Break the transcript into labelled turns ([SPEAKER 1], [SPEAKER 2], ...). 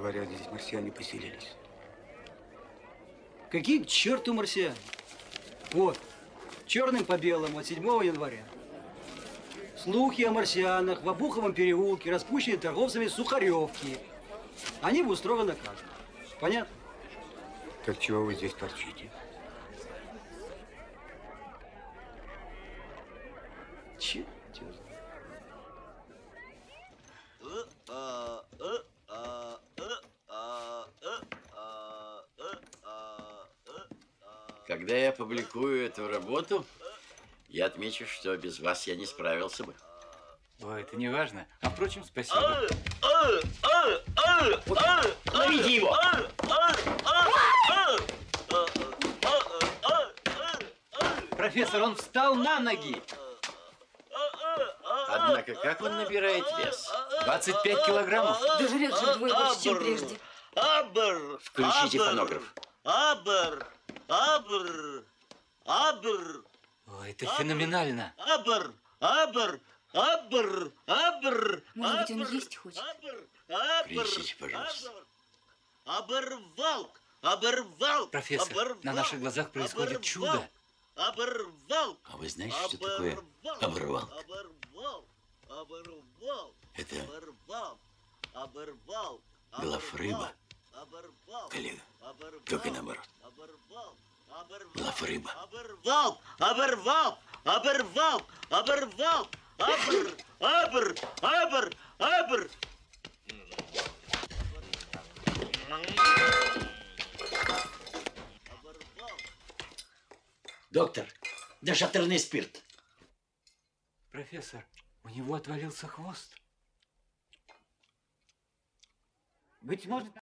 [SPEAKER 1] говорят, здесь марсиане поселились.
[SPEAKER 2] Какие к черту марсиане? Вот, черным по белому от 7 января. Слухи о марсианах в Обуховом переулке распущены торговцами Сухаревки. Они устроены как? Понятно?
[SPEAKER 1] Так чего вы здесь торчите?
[SPEAKER 2] Черт.
[SPEAKER 3] Когда я публикую эту работу, я отмечу, что без вас я не справился бы.
[SPEAKER 4] Ой, это не важно. А впрочем, спасибо.
[SPEAKER 3] Ловите его!
[SPEAKER 4] Профессор, он встал на ноги.
[SPEAKER 3] Однако, как он набирает вес?
[SPEAKER 4] 25 килограммов.
[SPEAKER 5] Да жрет же вдвое больше, чем прежде.
[SPEAKER 3] Включите фонограф.
[SPEAKER 4] Ой, это феноменально.
[SPEAKER 5] Может быть, он есть хочет?
[SPEAKER 3] Принесите, пожалуйста.
[SPEAKER 4] Профессор, на наших глазах происходит чудо.
[SPEAKER 3] А вы знаете, что такое оборвал? Это глафрыба, коллега, только наоборот. Глафрыба.
[SPEAKER 6] Доктор, дешатырный спирт.
[SPEAKER 4] Профессор, у него отвалился хвост.
[SPEAKER 2] Быть может,